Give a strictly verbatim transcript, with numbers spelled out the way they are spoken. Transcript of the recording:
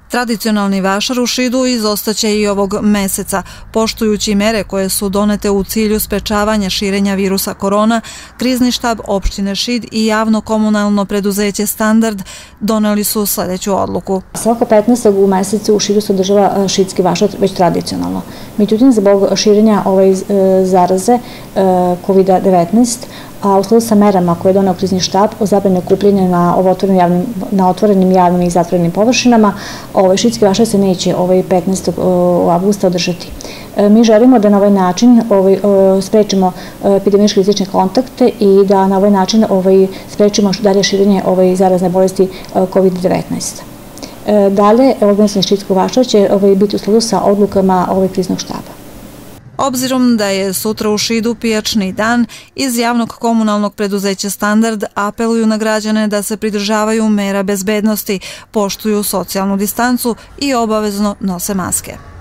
Tradicionalni vašar u Šidu izostaće i ovog meseca. Poštujući mere koje su donete u cilju sprečavanja širenja virusa korona, krizni štab opštine Šid i javno komunalno preduzeće Standard doneli su sledeću odluku. Svako petnaestog u mesecu u Šidu se održava šidski vašar već tradicionalno. Međutim, zbog širenja ove zaraze kovid devetnaest, a u skladu sa merama koje je doneo krizni štab o zabrani okupljanja na otvorenim javnim i zatvorenim površinama, šidski vašar se neće petnaestog avgusta održati. Mi želimo da na ovaj način sprečimo epidemiološke rizične kontakte i da na ovaj način sprečimo dalje širenje zarazne bolesti kovid devetnaest. Dalje, organizovanje šidskog vašara će biti u skladu sa odlukama kriznog štaba. Obzirom da je sutra u Šidu pijačni dan, iz javnog komunalnog preduzeća Standard apeluju na građane da se pridržavaju mera bezbednosti, poštuju socijalnu distancu i obavezno nose maske.